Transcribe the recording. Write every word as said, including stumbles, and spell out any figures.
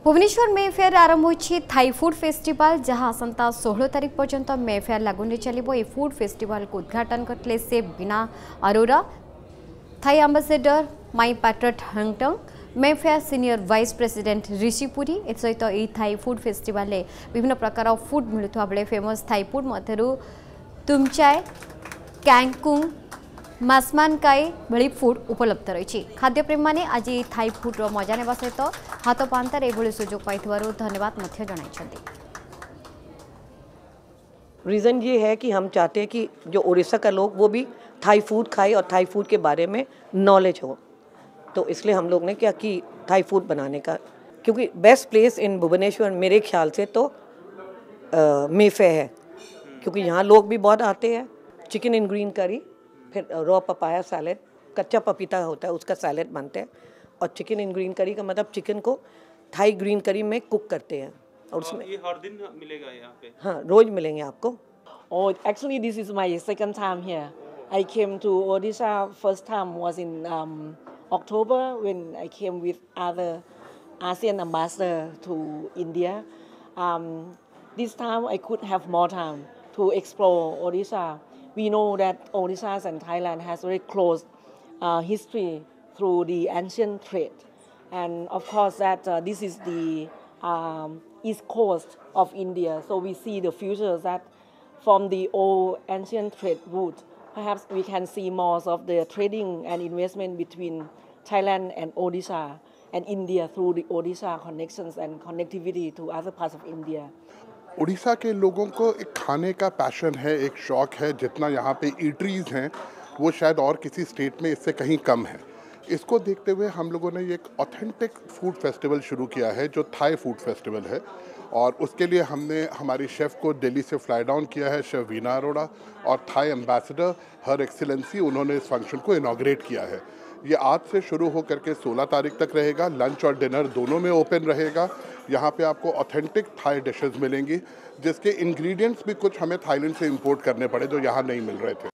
Bhubaneswar Mayfair आरंभ होछि Thai food festival जहां आसंता सोलह तारिख पर्यंत मेफेयर लागुने चलिबो। ए फूड फेस्टिवल को उद्घाटन करले से Beena Arora, Thai ambassador Mai Patrick हंगटंग, Mayfair senior vice president Rishi Puri. ए सहित ए थाई फूड फेस्टिवल ले विभिन्न प्रकार फूड मिलुथवा बेले फेमस थाई फूड मध्यरु तुमचाय, कैंगकुंग, मासमानकाई भली फूड उपलब्ध रही। खाद्यप्रेमी मैंने आज थाई फूड मजा नेबा सहित हाथ पांतार एभली सुजोग पाइथिबारु धन्यवाद मध्य जणाइछन्ति। रीज़न ये है कि हम चाहते हैं कि जो उड़ीसा का लोग वो भी थाई फूड खाए और थाई फूड के बारे में नॉलेज हो, तो इसलिए हम लोग ने क्या कि थाई फूड बनाने का, क्योंकि बेस्ट प्लेस इन भुवनेश्वर मेरे ख्याल से तो मेफेयर है, क्योंकि यहाँ लोग भी बहुत आते हैं। चिकन इन ग्रीन करी, फिर रॉ पपाया सैलेड, कच्चा पपीता होता है उसका सैलेड बनते हैं, और चिकन इन ग्रीन करी का मतलब चिकन को थाई ग्रीन करी में कुक करते हैं और उसमें ये हर दिन मिलेगा यहाँ पे? हाँ, रोज मिलेंगे आपको। Oh, actually, this is my second time here. I came to Odisha. First time was in um, October when I came with other ASEAN ambassador to India. Um, this time I could have more time to explore Odisha. We know that Odisha and Thailand has very close uh, history through the ancient trade, and of course that uh, this is the um, east coast of India. So we see the future that from the old ancient trade route, perhaps we can see more of the trading and investment between Thailand and Odisha and India through the Odisha connections and connectivity to other parts of India. Orissa के लोगों को एक खाने का passion है, एक शौक़ है। जितना यहाँ पे ईटरीज हैं वो शायद और किसी स्टेट में इससे कहीं कम है। इसको देखते हुए हम लोगों ने एक ऑथेंटिक फूड फेस्टिवल शुरू किया है जो थाई फूड फेस्टिवल है, और उसके लिए हमने हमारी शेफ़ को दिल्ली से फ्लाई डाउन किया है, शेफ़ वीना अरोड़ा, और थाई एम्बेसडर हर एक्सीलेंसी उन्होंने इस फंक्शन को इनॉग्रेट किया है। ये आज से शुरू हो करके सोलह तारीख तक रहेगा। लंच और डिनर दोनों में ओपन रहेगा। यहाँ पे आपको ऑथेंटिक थाई डिशेस मिलेंगी जिसके इंग्रेडिएंट्स भी कुछ हमें थाईलैंड से इंपोर्ट करने पड़े जो यहाँ नहीं मिल रहे थे।